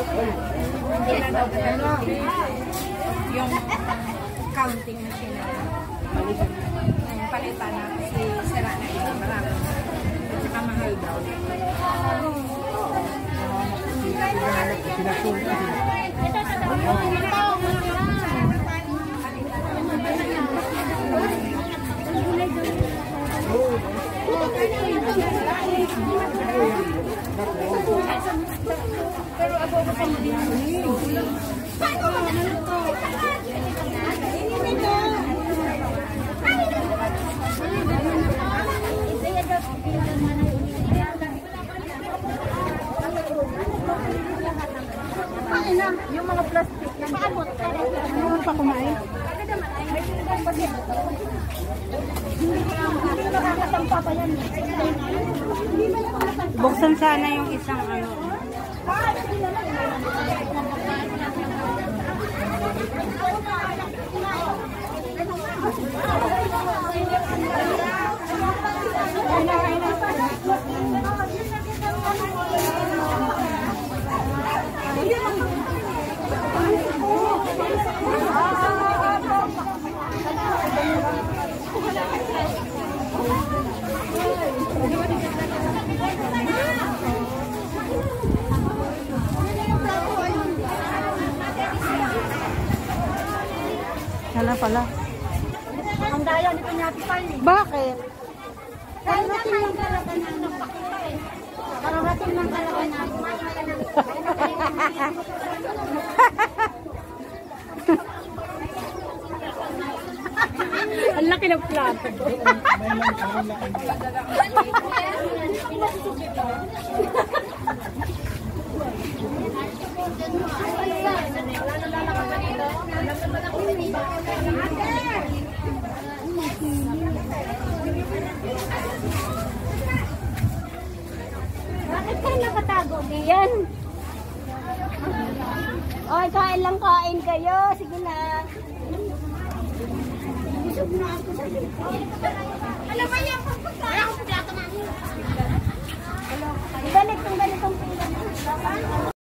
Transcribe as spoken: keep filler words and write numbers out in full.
Hindi na daw ano, yung counting machine na palitan na. Palitan na kasi sira na ito. Marami. At saka mahal daw. Pero ako ko pa din. Yung mga plastic na paabot ka rin. Ano pa kumain? Buksan sana yung isang ano. Sana pala. Ang daya nito niya Pipay. Bakit? Kararating lang talaga ng nagpakita eh. Kararating lang talaga na. Ang laki ng plato. Bakit kayo nakatago diyan? Oy, kain lang kain kayo. Sige na. Alam mo yan, pagpagkain. Ibalik tong ganitong pila.